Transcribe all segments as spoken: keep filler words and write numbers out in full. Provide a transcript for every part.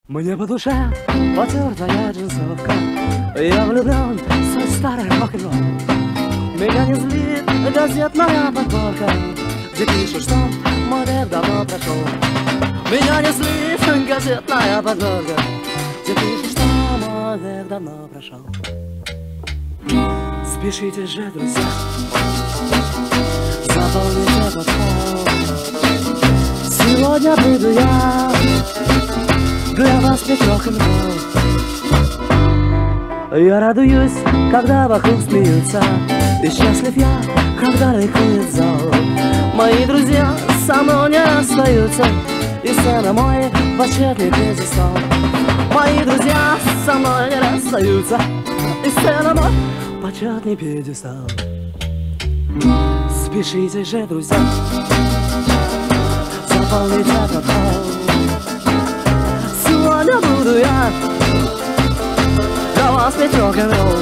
Мне по душе потертая джинсовка, я влюблен в свой старый рок-н-ролл. Меня не злит газетная подборка, где пишут, что мой век давно прошел. Меня не злит газетная подборка, где пишут, что мой век давно прошел. Спешите же, друзья, заполните этот холл. Сегодня буду я для вас петь рок-н-ролл. Я радуюсь, когда вокруг смеются, и счастлив я, когда ликует зал. Мои друзья со мной не остаются, и сцена мой почетный пьедестал. Мои друзья со мной не расстаются, и сцена мой почетный пьедестал. Спешите же, друзья, заполнить этот холл. Сегодня буду я для вас петь рок-н-ролл.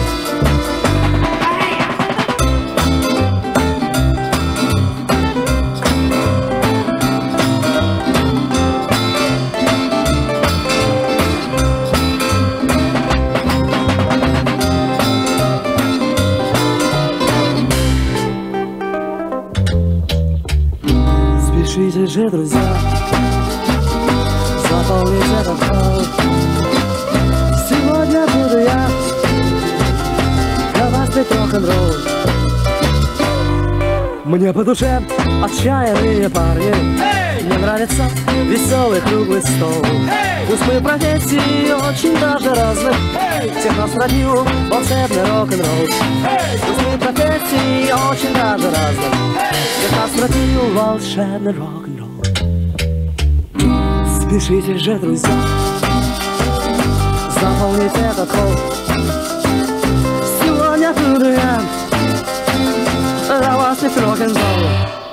Спешите же, друзья, заполнить этот холл. Сегодня буду я для вас петь рок-н-ролл. Мне по душе отчаянные парни, hey! Мне нравится веселый круглый стол, hey! Пусть мы профессии очень даже разных, hey! Всех нас роднил волшебный рок-н-ролл, hey! Пусть мы профессии очень даже разных, hey! Всех нас роднил волшебный рок-н-ролл. Спешите же, друзья, заполнить этот холл. Сегодня буду я для вас петь рок-н-ролл.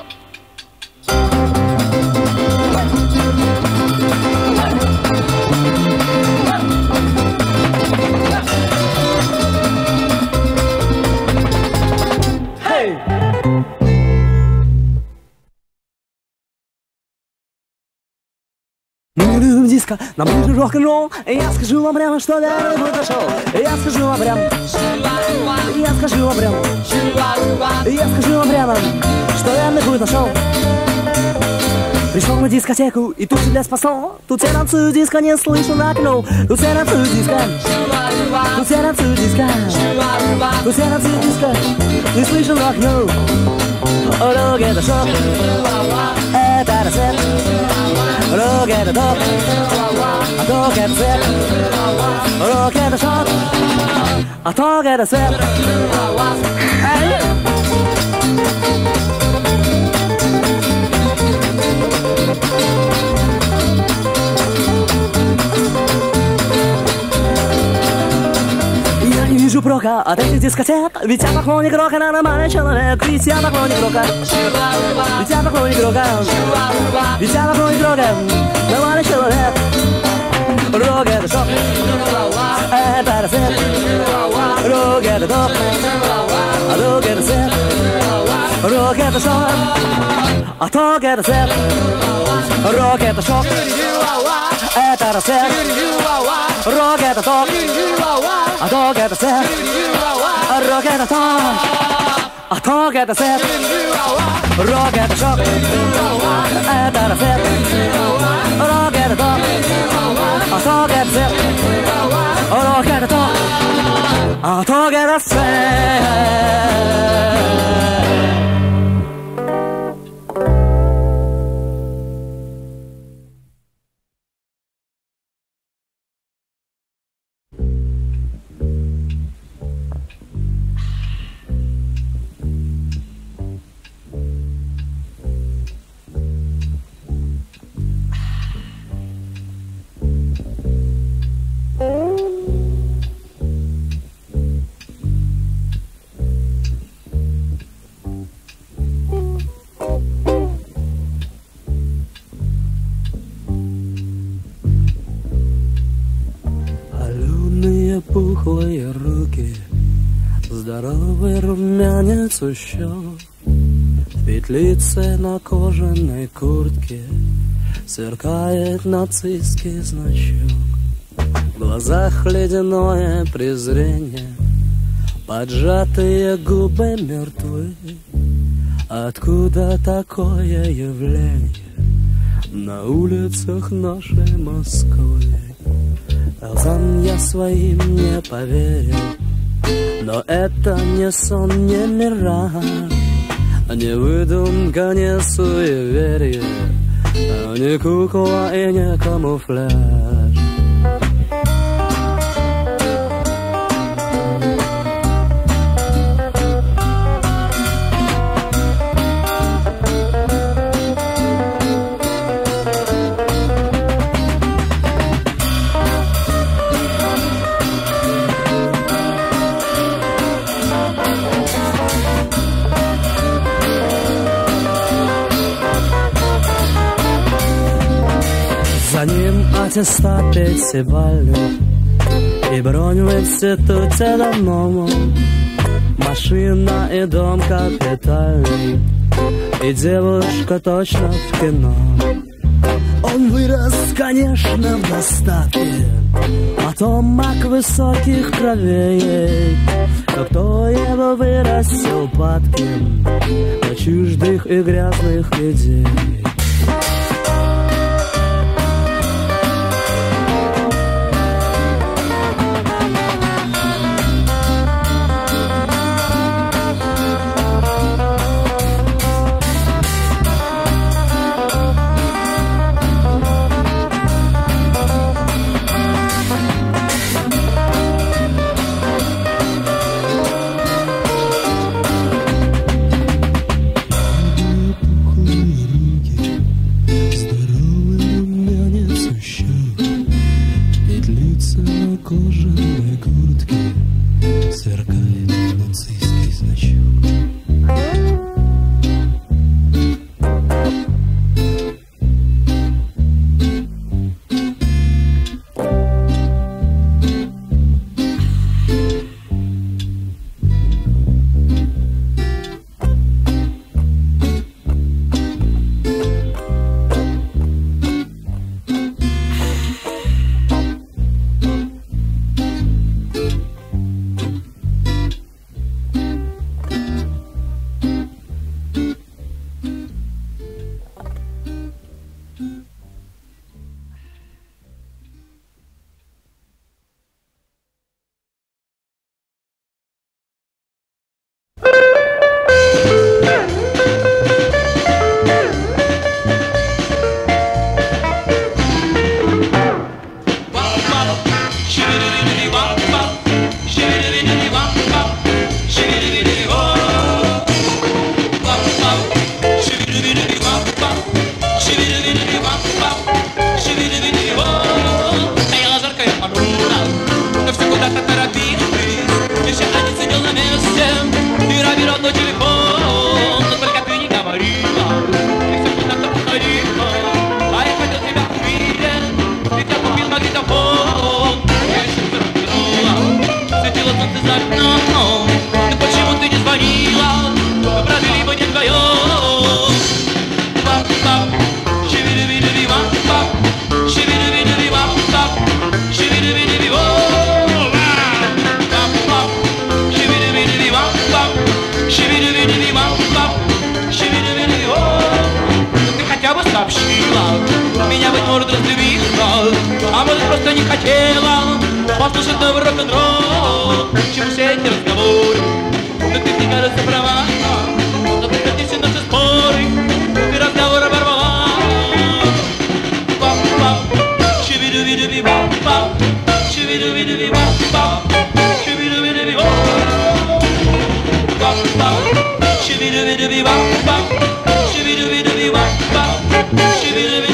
Мы любим диско, нам ближе рок-н-ролл. Я скажу вам прямо, что я не подошел. Я скажу вам прямо, я скажу вам прямо, я скажу вам прямо, что я не путь нашел. Пришел на дискотеку и тут себя спасал. Тут все танцуют диско, не слышу рок-н-ролл. Тут все танцуют диско, тут все танцуют диско, тут все танцуют диско, не слышу рок-н-ролл. Рок это шок, это рассвет. Рок это топ, а ток это свет. Рок это шок, а ток это свет. Эй! Я не вижу прока от этих дискотек, ведь я поклонник рока, на нормальный человек. Ведь я поклонник рока, ведь я поклонник рока, ведь я поклонник рока, нормальный человек. Рок это шок, это рассвет. Рок это топ, а ток это свет. Рок это шок, а ток это свет. Рок это шок, это рассвет. Рок это топ, а ток это свет. Рок это топ, а ток это свет. Рок это шок, это рассвет. Рок это топ, а ток это свет. Рок это топ, а ток это свет. Пухлые руки, здоровый румянец у щек, в петлице на кожаной куртке Сверкает нацистский значок, в глазах ледяное презрение, поджатые губы мертвы. Откуда такое явление на улицах нашей Москвы? Глазам я своим не поверил, но это не сон, не мираж, не выдумка, не суеверие, не кукла и не камуфляж. За ним аттестат пятибалльный и бронь в институте давно, машина и дом капитальный, и девушка точно в кино. Он вырос, конечно, в достатке, потомок высоких кровей. Но кто его вырастил падким на чуждых и грязных идей? Меня, быть может, разлюбила, а может, просто не хотела послушать новый рок-н-ролл. К чему все эти разговоры? Но ты, мне кажется, права. Но прекратишь наши споры, ты разговор оборвала. Пап-пап, чиби-ду-би-ду-би-пап-пап, чиби-ду-би-ду-би-пап-пап, чиби-ду-би-ду-би-пап, пап-пап, чиби-ду-би-ду-би-пап-пап, чиби-ду-би-ду-би-пап-пап, чиби-ду-би-ду-би-пап.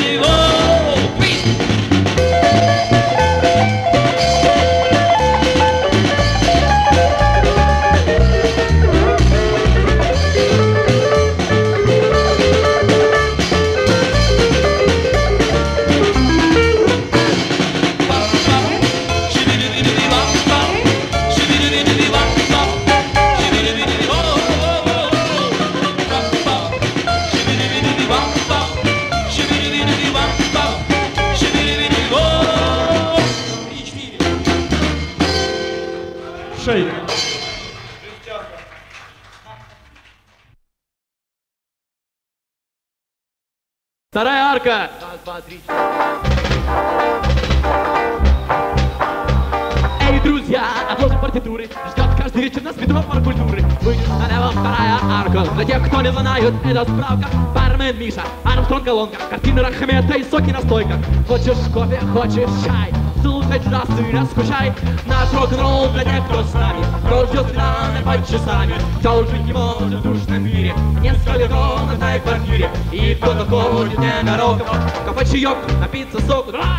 Шейк. Вторая арка. Раз, два, три. Эй, друзья, отложим партитуры. Ждет каждый вечер нас светофор культуры. Выйдет налево вторая арка. Для тех, кто не знает, это справка. Бармен Миша, Армстронг колонка. Картины Рахмета и соки на стойках. Хочешь кофе, хочешь чай. Слушай джаз и раскушай. Наш рок-н-ролл для тех, кто с нами. Кто ждет свидания под часами. Кто жить не может в душном мире. Несколько комнат на квартире. И кто-то ходит ненароком. Кафе чаек, напиться соку. Давай!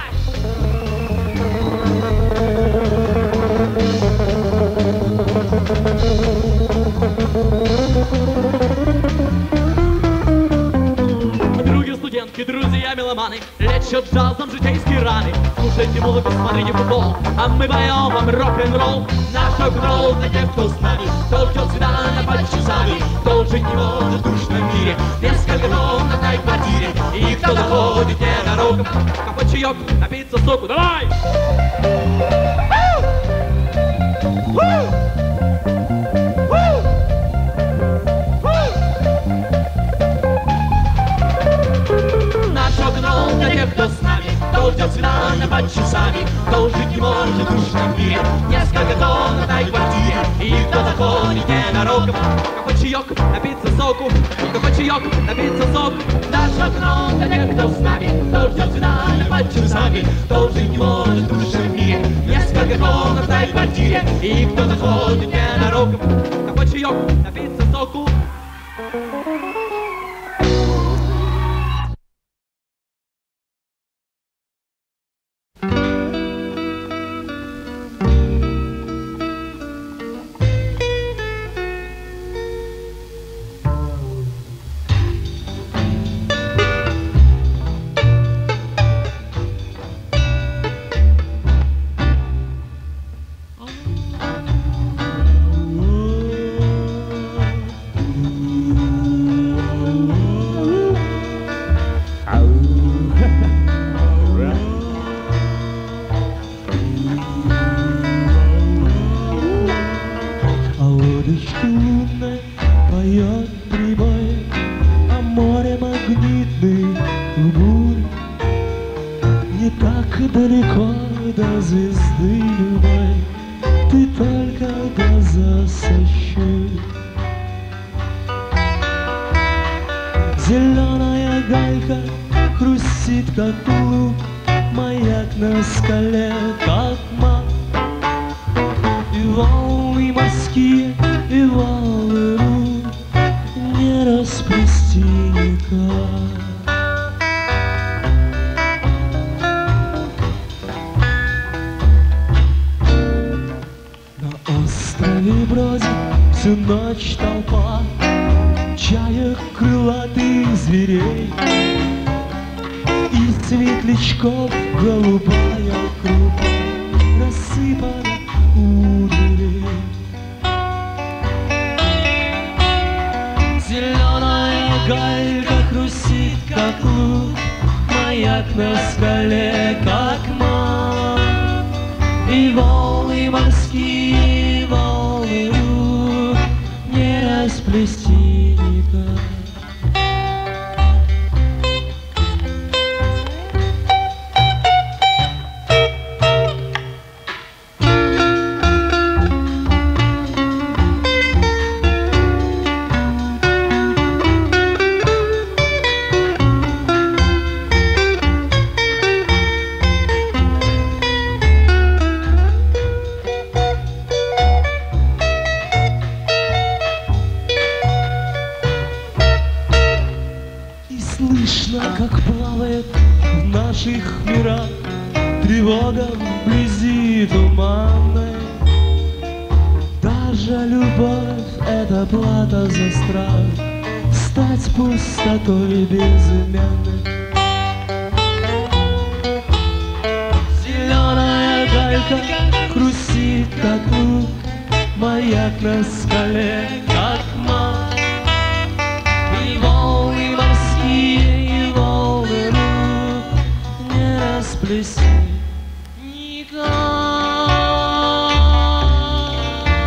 Други студентки, друзья меломаны, лечат джазом житейские раны. Слушайте музыку, смотрите футбол, а мы поем вам рок-н-ролл. Наш рок-н-ролл для тех, кто с нами. Кто ждет свидания под часами. Кто жить не может в душном мире. Несколько комнат на квартире. И кто заходит ненароком. Кафе чаек, напиться соку. Давай! Наш рок-н-ролл для тех, кто с нами. Кто ждет свидания под часами. Кто жить не может в душном мире. Несколько комнат на квартире. И кто заходит ненароком. Кафе чаек, напиться соку. Кафе чаек, напиться соку. Наш рок-н-ролл для тех, кто с нами. Кто ждет свидания под часами. Кто жить не может в душном мире. Несколько комнат на квартире. И кто заходит ненароком. Кафе чаек, напиться соку. Зеленая галька хрустит, как лук, маяк на скале, как мак. И волны морские, и волны рук не расплести никак. На острове бродит всю ночь толпа чаек, крылатых зверей и светлячков голубая крупа рассыпана у дверей. Зеленая галька хрустит, как лук, маяк на скале, как мак. И волны морские, и волны рук не расплести никак. Слышно, как плавает в наших мирах тревога вблизи туманной. Даже любовь — это плата за страх стать пустотой безымянной. Зеленая галька хрустит, как лук, маяк на скале, как мак. И волны морские, и волны рук не расплести никак.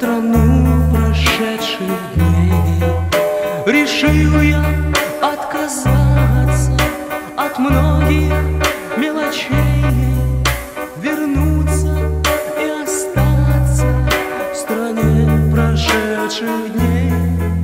страну прошедших дней. Решил я отказаться от многих мелочей, вернуться и остаться в стране прошедших дней.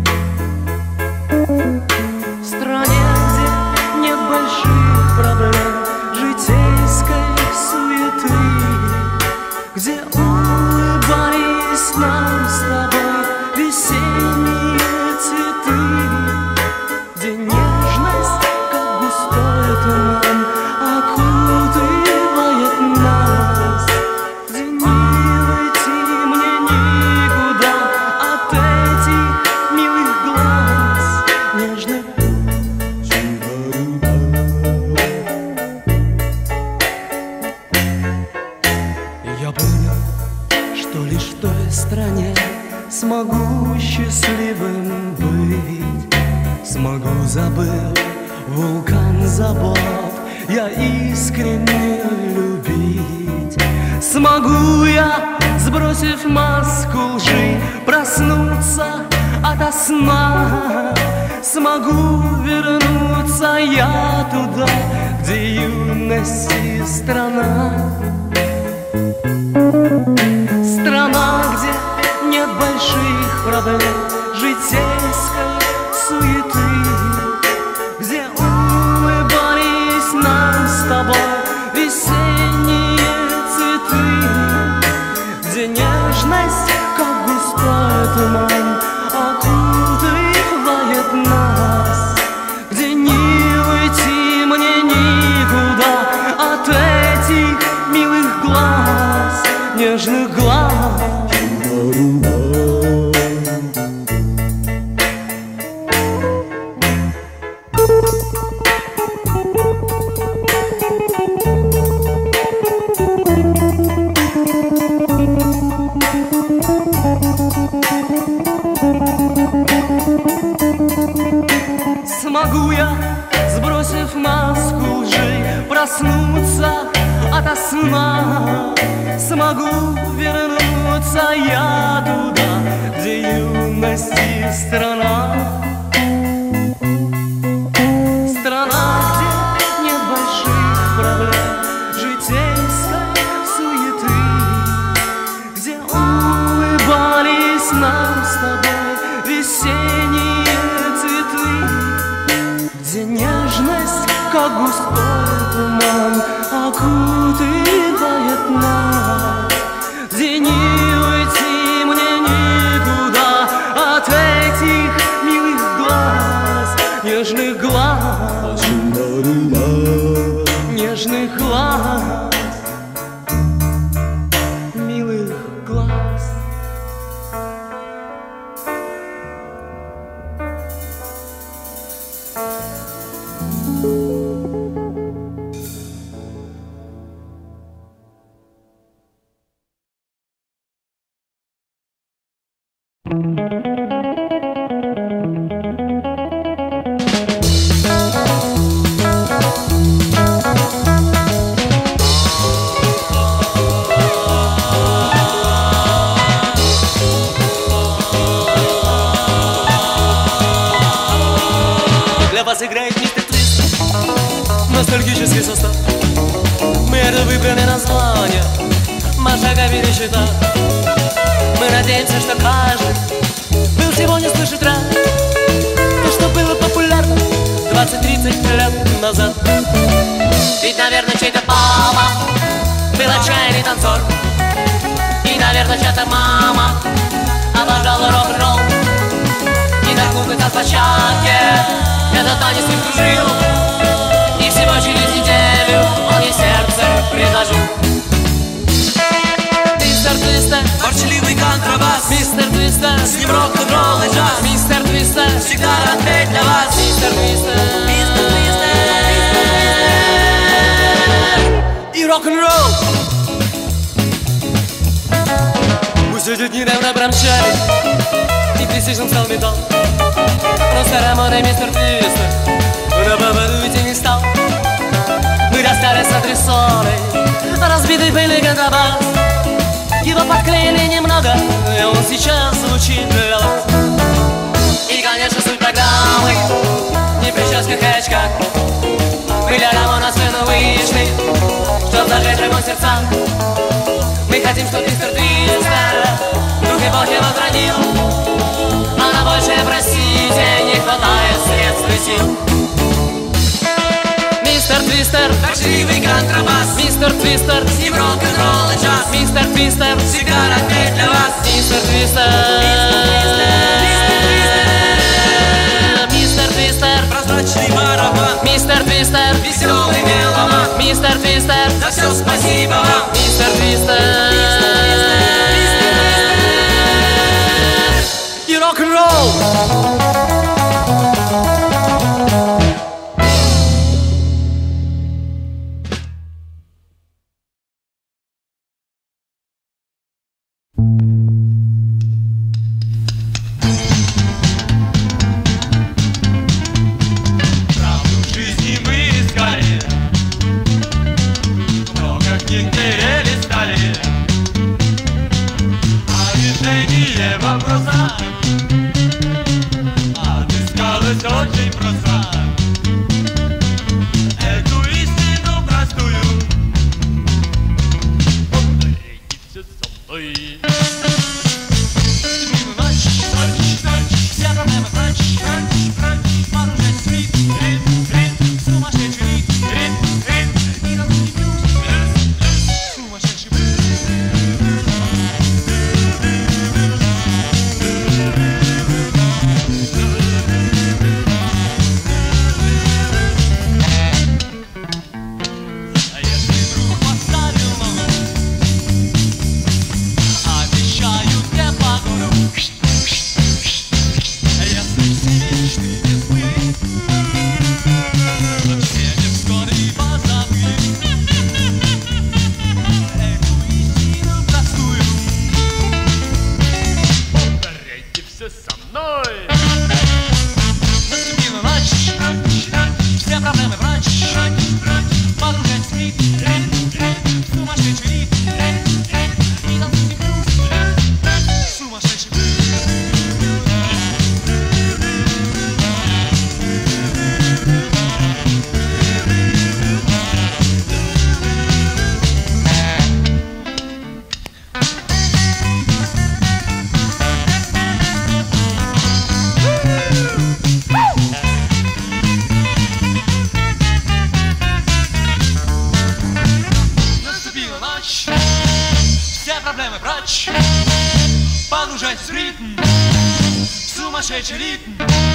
В стране, где нет больших проблем, житейской суеты, где улыбались нам с тобой весенние цветы, где нежность, как густой туман, окутывает нас, где не уйти мне никуда от этих милых глаз нежных. Я понял, что лишь в той стране смогу счастливым быть, смогу, забыв вулкан забот, я искренне любить. Смогу я, сбросив маску лжи, проснуться ото сна. Смогу вернуться я туда, где юности страна. Страна, где нет больших проблем, житейской суеты, где улыбались нам с тобой весенние цветы, где нежность, как густой туман, окутывает нас, где не уйти мне никуда от этих милых глаз, нежных глаз. Смогу я, сбросив маску лжи, проснуться ото сна. Смогу вернуться я туда, где юности страна. Страна, где нет больших проблем, житейской суеты, где улыбались нам с тобой весенние цветы, где нежность, как густой туман, окутывает нас, где не уйти мне никуда от этих милых глаз, нежных глаз, нежных глаз, милых глаз. Для вас играет мистер Твист, ностальгический состав. Мы это выбрали название, Маша Гавили считает. Мы надеемся, что каждый был сегодня слышит раз то, что было популярно двадцать-тридцать лет назад. Ведь, наверное, чей-то папа был отчаянный танцор, и, наверное, чья-то мама обожала рок-н-ролл. И на клубной танцплощадке этот танец не кружил, и всего через неделю он ей сердце предложил. Мистер Твистер, ворчливый контрабас, мистер Твистер, с ним рок-н-ролл и джаз, мистер Твистер, всегда рад петь для вас, мистер Твистер, мистер Твистер и рок-н-ролл. Пусть эти дни давно промчали, и престижным стал металл, но старомодный мистер Твистер на поводу идти не стал. Мы расстались с антресолей, разбитый пыльный контрабас, и его подклеили немного, и он сейчас звучит для вас. И, конечно, суть программы не в прическах и очках. Мы для Рамона на сцену вышли, чтоб зажечь огонь в сердцах. Мы хотим, чтоб мистер Твистер дух эпохи возродил, а на большее, простите, не хватает средств и сил. Мистер Твистер, Фальшивый контрабас, мистер Твистер, с ним рок-н-ролл и джаз. мистер Твистер, Всегда рад петь для вас. мистер Твистер, мистер Твистер, Прозрачный барабан, мистер Твистер, веселый меломан. мистер Твистер, За все спасибо вам. мистер Твистер и рок-н-ролл. Погружайтесь в ритм, в сумасшедший ритм,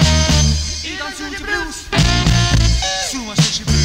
и танцуйте блюз, сумасшедший блюз.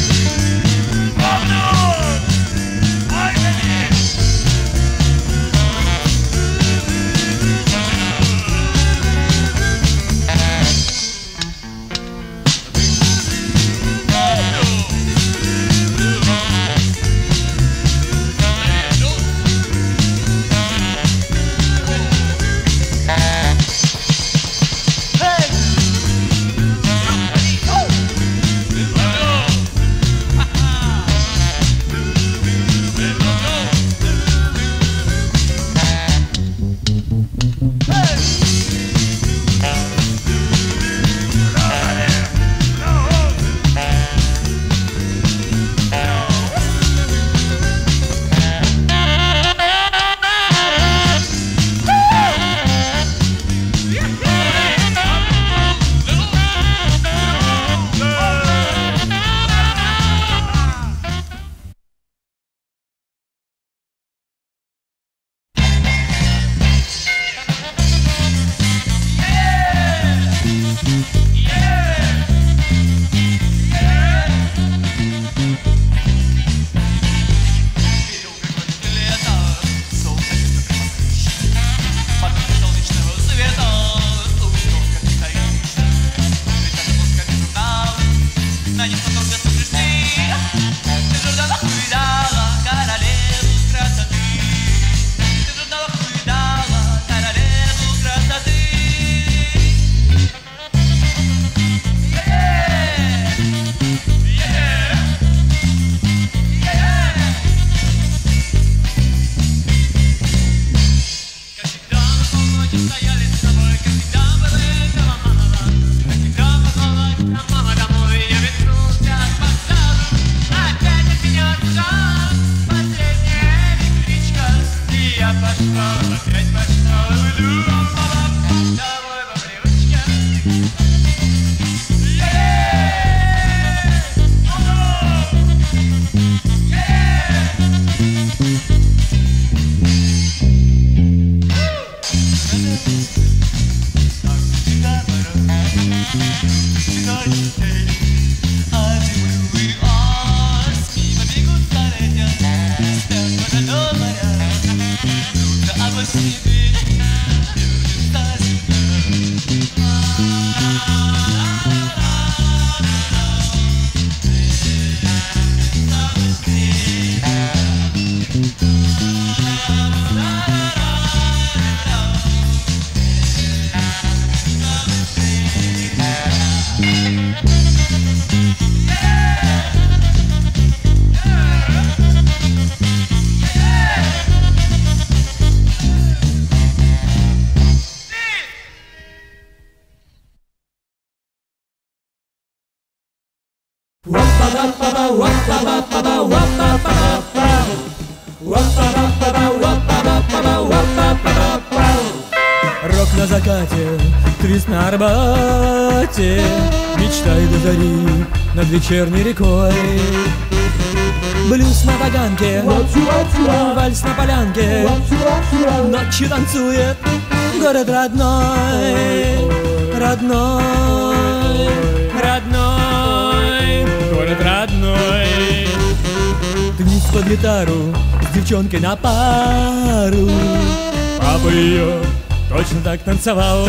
Рок на закате, твист на Арбате, мечтай до зари над вечерней рекой. Блюз на таганке, вальс на полянке, ночью танцует город родной, родной, родной, город родной. Твист под гитару с девчонкой на пару, папа ее точно так танцевал.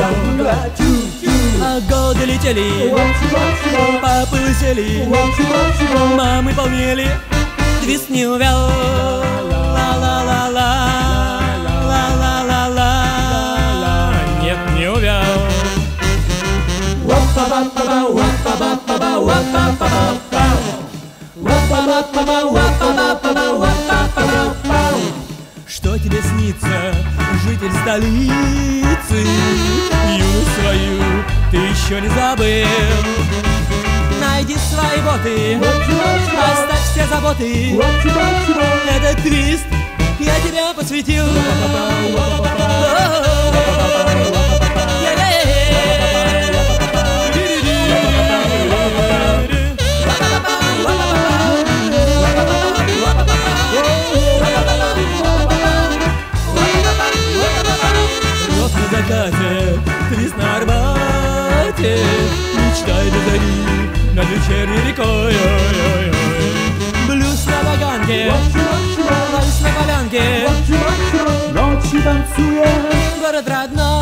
А годы летели, папы лысели, мамы полнели, твист не увял. Ла-ла-ла-ла, ла-ла-ла-ла, нет, не увял. Что тебе снится, житель столицы? Юность свою ты еще не забыл. Найди свои боты, оставь все заботы. Этот твист я тебя посвятил. На закате, твист на Арбате, мечтай до зари над вечерней рекой. Блюз на таганке, вальс на полянке, ночью танцует город родной,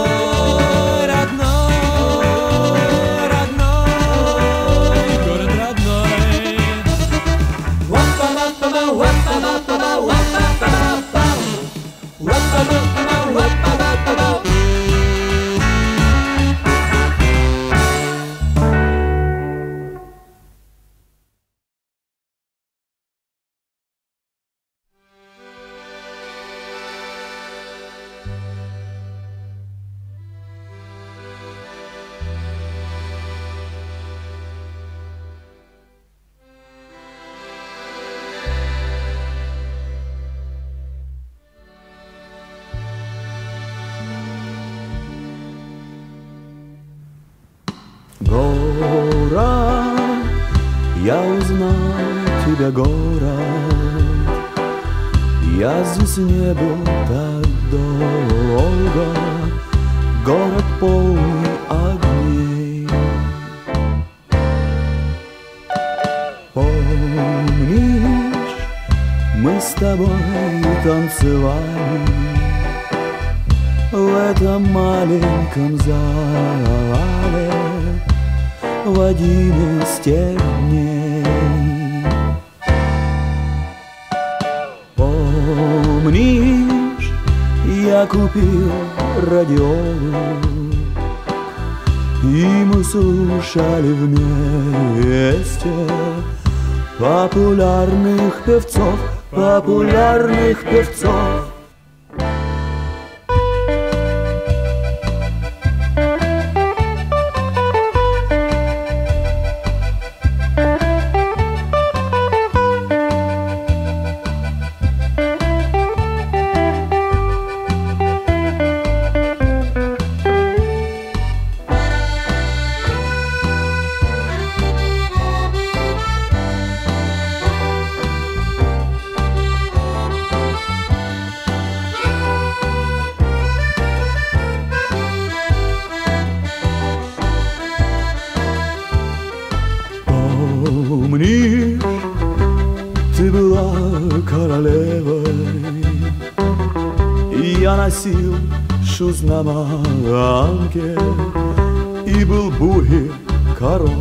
родной, родной, город родной. Город, я узнал тебя, город. Я здесь не был так долго. Город полный огней. Помнишь, мы с тобой танцевали в этом маленьком зале в один из тех дней. Помнишь, я купил радиолу, и мы слушали вместе популярных певцов, популярных певцов. носил шуз на манке, и был буги король.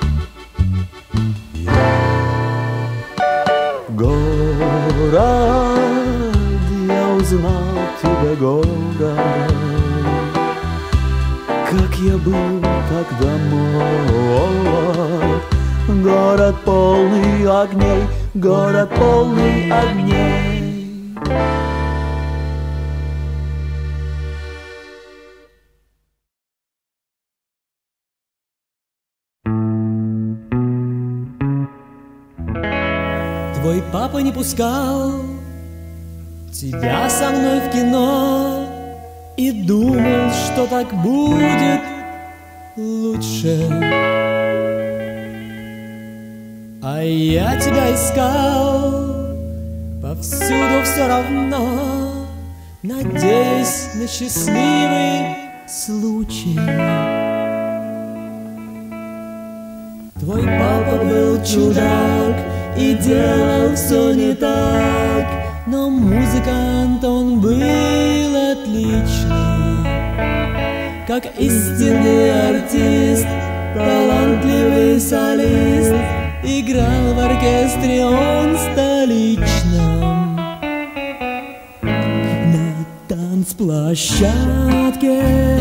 Город, я узнал тебя, город, как я был тогда молод. Город полный огней, город полный огней. Твой папа не пускал тебя со мной в кино и думал, что так будет лучше. А я тебя искал повсюду все равно, надеясь на счастливый случай. Твой папа был чудак и делал все не так, но музыкант он был отличный, как истинный артист, талантливый солист. Играл в оркестре он столичном, на танцплощадке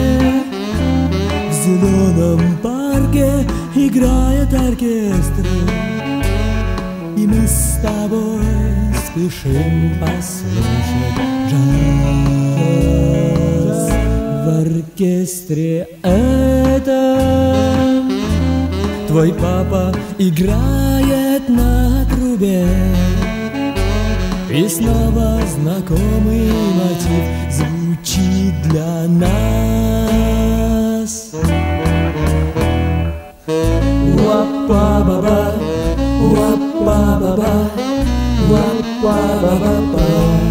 в зеленом парке играет оркестр. И мы с тобой спешим послушать джаз в оркестре этом. Твой папа играет на трубе, и снова знакомый мотив звучит для нас. Уа-па-ба-ба, уа-па-ба-ба, уа-па-ба-ба-ба,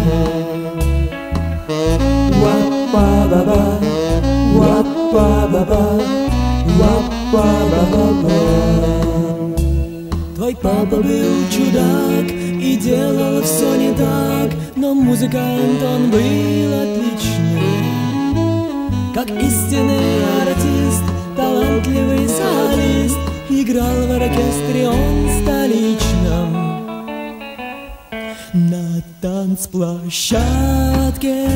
уа-па-ба-ба, уа-па-ба-ба, уа-па-ба-ба-ба. Твой папа был чудак и делал все не так, но музыкант он был отличный, как истинный артист, талантливый солист. Играл в оркестре он столичном, на танцплощадке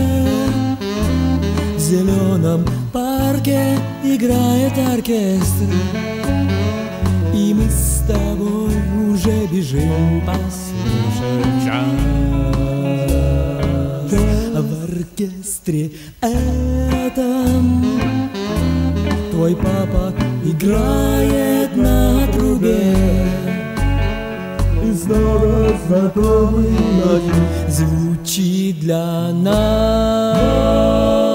в зеленом парке играет оркестр. И мы с тобой уже бежим послушать джаз в оркестре этом. Твой папа играет на трубе, и снова знакомый мотив звучит для нас.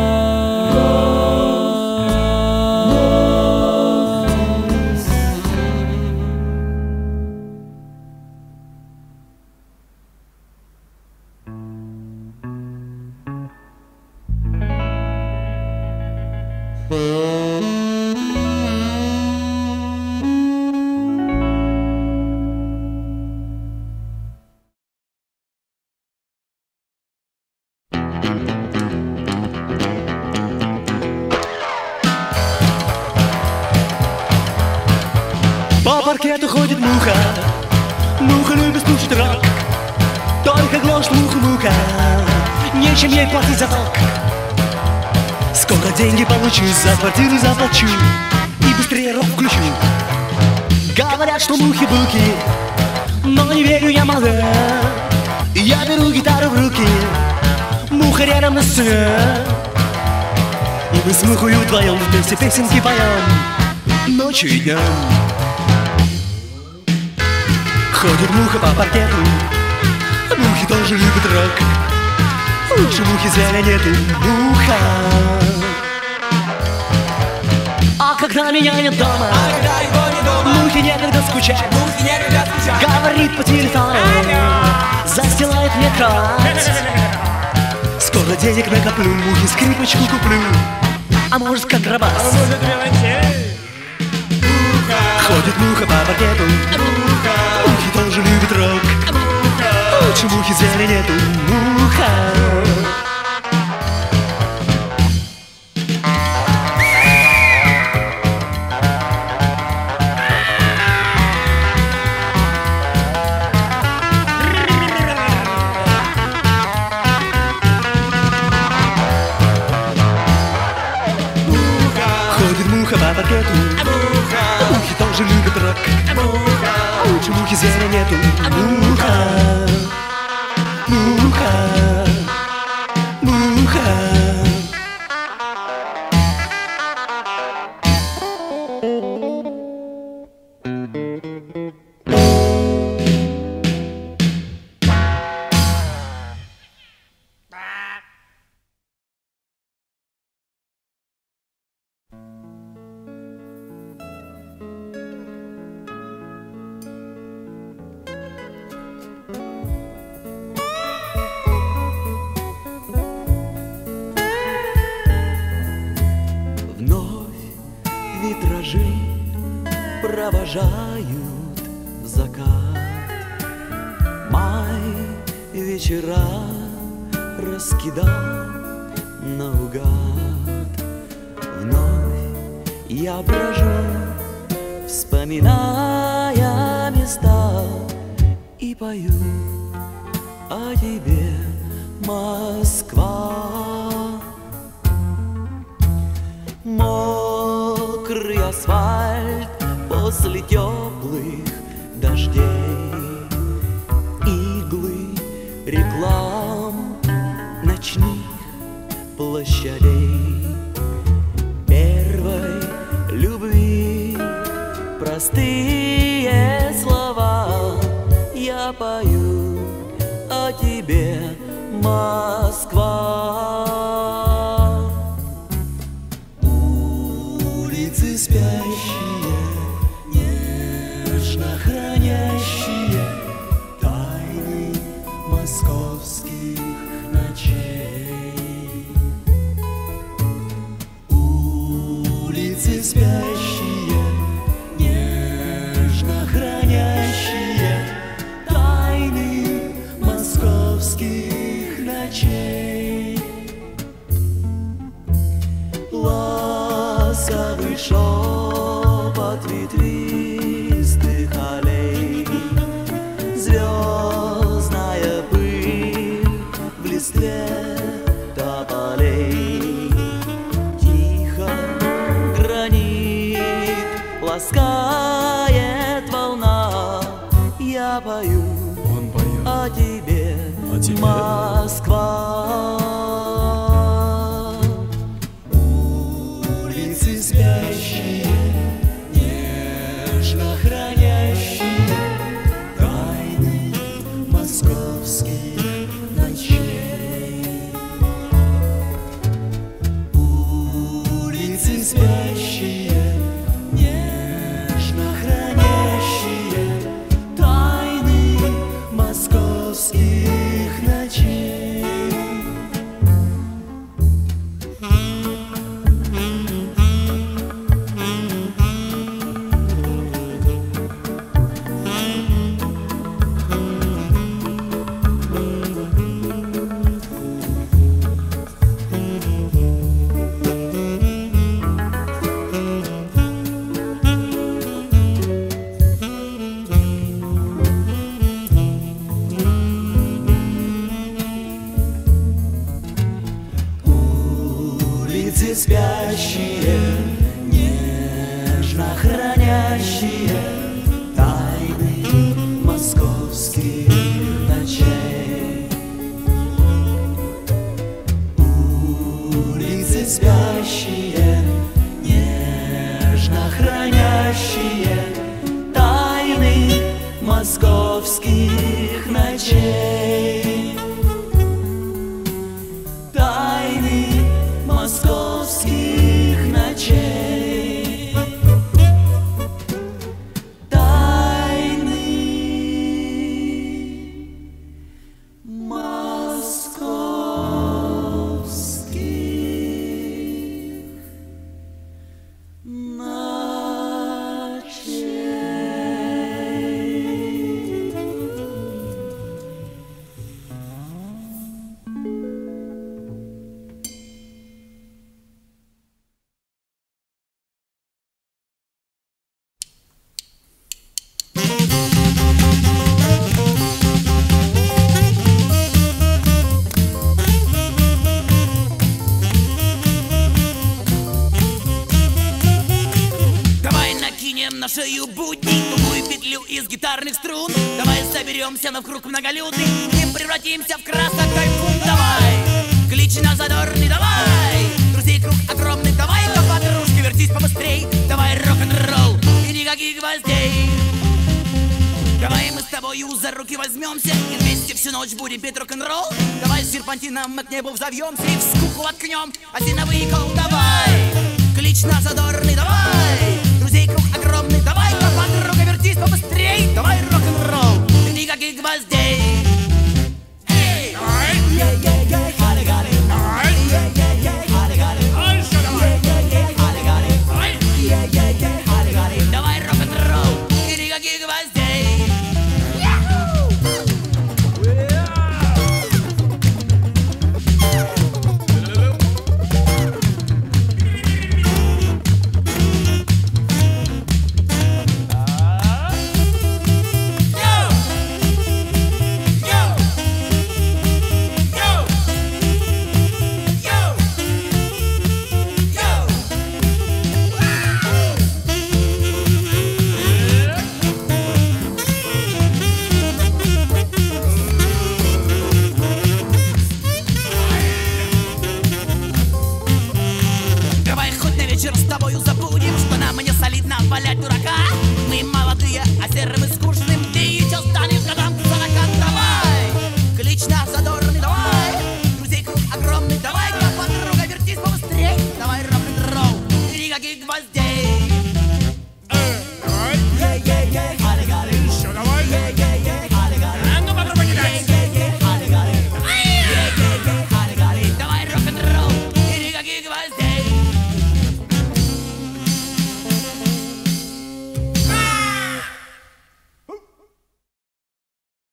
По паркету ходит муха, муха любит слушать рок. Только гложет муха-муха, нечем ей платить за ток. Скоро деньги получу, за квартиру заплачу и быстрее рок включу. Говорят, что мухи-буки, но не верю я, мало. Я беру гитару в руки, муха рядом на сцене, и мы с мухою вдвоем вместе песенки поем ночью и днем. Ходит муха по паркету, мухи тоже любят рок. Лучше мухи зверя нету, муха. А когда меня нет дома, а когда его не дома, мухи некогда скучать, мухи некогда скучать. Говорит по телефону, застилает мне кровать. Скоро денег накоплю, мухи скрипочку куплю, а может контрабас, а может виолончель. Ходит муха по паркету, мухи тоже любят рок. Лучше мухи зверя нету, муха. паркету. Мухи тоже любят рок. Лучше мухи зверя нету. Муха, муха, муха. Витражи провожают в закат. Май вечера раскидал наугад. Вновь я брожу, вспоминая места, и пою о тебе, Москва. Мокрый асфальт после теплых дождей, иглы реклам ночных площадей, первой любви простые слова я пою о тебе, Москва. Улицы спящие, нежно хранящие тайны московских ночей. Улицы спящие, нежно хранящие тайны московских ночей. Ласковый шепот ветвистых аллей, звездная пыль в листве тополей, тихо гранит ласкает волна, я пою о тебе, о тебе, Москва. Улицы спящие, нежно хранящие тайны московских ночей. Улицы спящие, нежно хранящие тайны московских ночей. Улицы спящие, нежно хранящие тайны московских ночей. Улицы спящие, нежно хранящие тайны московских ночей. Тайны московских ночей. Тайны московских на шею будни, тугую петлю из гитарных струн. Давай соберемся на круг многолюдный и превратимся в красок тайфун. Давай, клич на задорный, давай, друзей круг огромный, давай-ка, подружки, вертись побыстрей. Давай рок-н-ролл и никаких гвоздей. Давай мы с тобою за руки возьмемся и вместе всю ночь будем петь рок-н-ролл. Давай с серпантином мы к небу взовьемся и в скуку воткнем осиновый кол. Давай, клич на задорный, давай, друзей круг огромный, давай-ка, подруга, вертись побыстрей. Давай рок-н-ролл и никаких гвоздей. Эй! Давай рок-н-ролл и никаких гвоздей. С тобою забудем, что нам не солидно валять дурака. Мы молодые, а серым и скучным ты еще станешь годам к сорока. Давай, клич на задорный, давай, друзей круг огромный, давай-ка, подруга, вертись побыстрей. Давай рок-н-ролл и никаких гвоздей.